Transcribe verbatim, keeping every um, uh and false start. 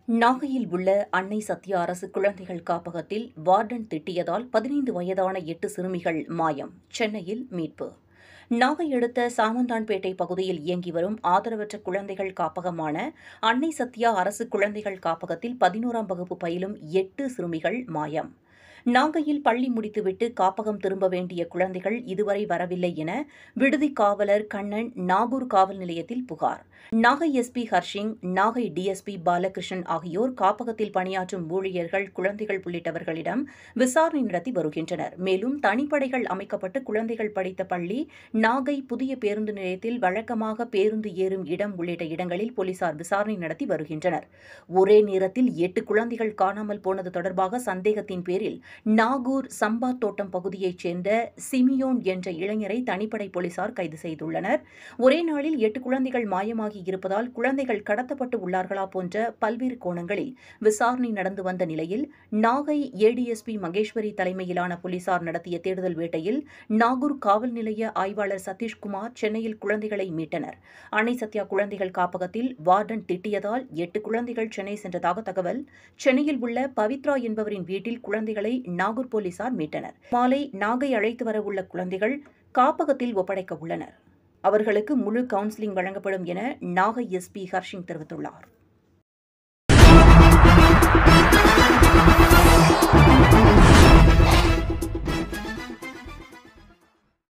நாகையில் உள்ள அன்னை சத்யா அரசு குழந்தைகள் காப்பகத்தில் வார்டன் திட்டியதால் பதினைந்து வயதான எட்டு சிறுமிகள் மாயம். சென்னையில் மீட்பு. நாகை அடுத்த சாமந்தான்பேட்டை பகுதியில் இயங்கி வரும் ஆதரவற்ற குழந்தைகள் காப்பகமான அன்னை சத்யா அரசு குழந்தைகள் காப்பகத்தில் பதினோராம் வகுப்பு பயிலும் எட்டு சிறுமிகள் மாயம். நாகையில் பள்ளி முடித்துவிட்டு காப்பகம் திரும்ப வேண்டிய குழந்தைகள் இதுவரை வரவில்லை என விடுதி காவலர் கண்ணன் நாகூர் காவல் நிலையத்தில் புகார். நாகை எஸ்பி ஹர்ஷிங், நாகை டிஎஸ்பி பாலகிருஷ்ணன் ஆகியோர் காப்பகத்தில் பணியாற்றும் ஊழியர்கள், குழந்தைகள் உள்ளிட்டவர்களிடம் விசாரணை நடத்தி வருகின்றனர். மேலும் தனிப்படைகள் அமைக்கப்பட்டு குழந்தைகள் படித்த பள்ளி, நாகை புதிய பேருந்து நிலையத்தில் வழக்கமாக பேருந்து ஏறும் இடம் உள்ளிட்ட இடங்களில் போலீசார் விசாரணை நடத்தி வருகின்றனர். ஒரே நேரத்தில் எட்டு குழந்தைகள் காணாமல் போனது தொடர்பாக சந்தேகத்தின் பேரில் நாகூர் சம்பா தோட்டம் பகுதியைச் சேர்ந்த சிமியோன் என்ற இளைஞரை தனிப்படை போலீசார் கைது செய்துள்ளனர். ஒரே நாளில் எட்டு குழந்தைகள் மாயமாகி இருப்பதால் குழந்தைகள் கடத்தப்பட்டு உள்ளார்களா போன்ற பல்வேறு கோணங்களில் விசாரணை நடந்து வந்த நிலையில் நாகை ஏடிஎஸ்பி மகேஸ்வரி தலைமையிலான போலீசார் நடத்திய தேடுதல் வேட்டையில் நாகூர் காவல் நிலைய ஆய்வாளர் சதீஷ்குமார் சென்னையில் குழந்தைகளை மீட்டனர். அன்னை சத்யா குழந்தைகள் காப்பகத்தில் வார்டன் திட்டியதால் எட்டு குழந்தைகள் சென்னை சென்றதாக தகவல். சென்னையில் உள்ள பவித்ரா என்பவரின் வீட்டில் குழந்தைகளை நாகூர் போலீசார் மீட்டனர். மாலை நாகை அழைத்து வரவுள்ள குழந்தைகள் காப்பகத்தில் ஒப்படைக்க உள்ளனர். அவர்களுக்கு முழு கவுன்சிலிங் வழங்கப்படும் என நாகை எஸ்பி ஹர்ஷிங் தெரிவித்துள்ளார்.